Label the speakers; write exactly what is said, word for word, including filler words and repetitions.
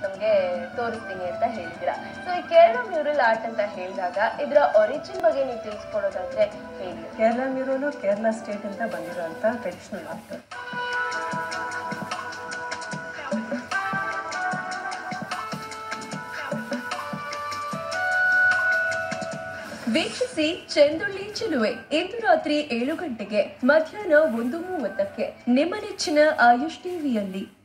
Speaker 1: ನಮ್ಗೆ ತೋರಿಸ್ತೀನಿ ಅಂತ ಹೇಳಿದ್ದೀರಾ. ಸೊ ಈ ಕೇರಳ ಮ್ಯೂರಲ್ ಆರ್ಟ್ ಅಂತ ಹೇಳಿದಾಗ ಇದರ ಒರಿಜಿನ್ ಬಗ್ಗೆ ನೀವು ತಿಳಿಸ್ಕೊಡೋದಾದ್ರೆ ಹೇಳಿ.
Speaker 2: ಕೇರಳ ಮ್ಯೂರಲ್ ಕೇರಳ ಸ್ಟೇಟ್ ಅಂತ ಬಂದಿರೋಂಥ ಟ್ರೆಡಿಷನಲ್ ಆರ್ಟ್.
Speaker 3: ವೀಕ್ಷಿಸಿ ಚೆಂದುಳ್ಳಿ ಚೆಲುವೆ ಇಂದು ರಾತ್ರಿ ಏಳು ಗಂಟೆಗೆ ಮಧ್ಯಾಹ್ನ ಒಂದು ಮೂವತ್ತಕ್ಕೆ ನಿಮ್ಮ ನೆಚ್ಚಿನ ಆಯುಷ್ ಟಿವಿಯಲ್ಲಿ.